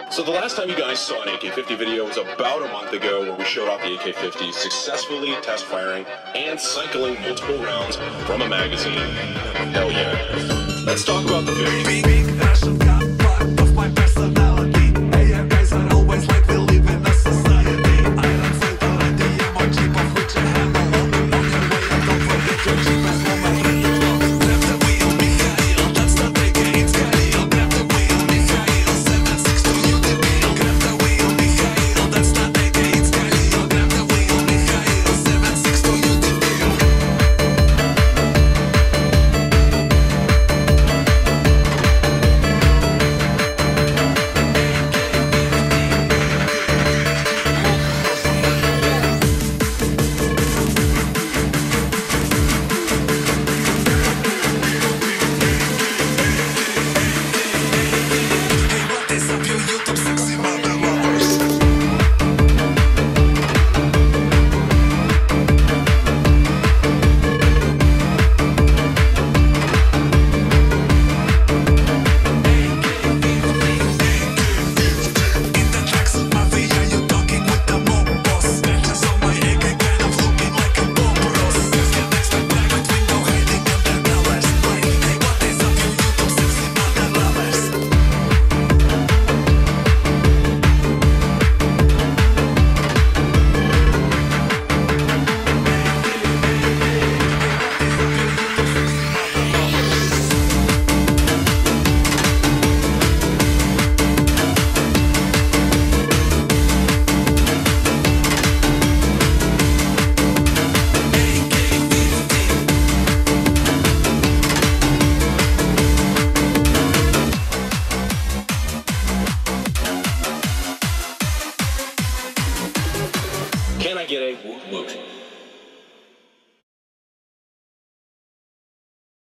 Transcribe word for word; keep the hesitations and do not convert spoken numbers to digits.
So the last time you guys saw an A K fifty video was about a month ago, where we showed off the A K fifty successfully test firing and cycling multiple rounds from a magazine. Hell yeah. Let's talk about the fifty. Big passion got part of my personality. Hey, yeah, guys are always like we live in a society. Iron filter and the mochi of which I have a lot. On your way and don't forget your cheapest moment in the club. Grab the wheel, Mikhail, that's the big it's Khalil. Grab the wheel, Mikhail, seven six two you the deal. Grab the wheel, Mikhail, that's the big it's Khalil. Grab the wheel, Mikhail, seven six two you the deal. Can I get a woot woot?